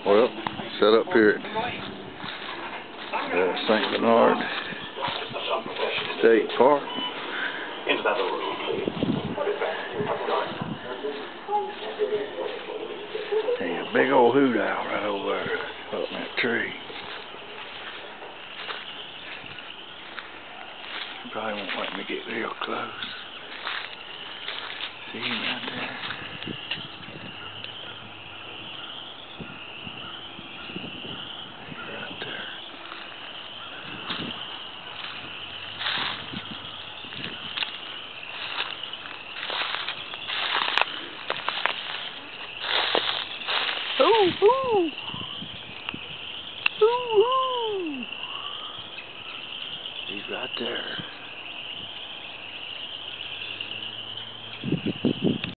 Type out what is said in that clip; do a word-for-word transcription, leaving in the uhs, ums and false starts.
Well, set up here at uh, Saint Bernard State Park. There's a big old hoot owl right over there up in that tree. You probably won't let me get real close. See him right there? Right there. Ooh, ooh. Ooh, ooh. He's right there.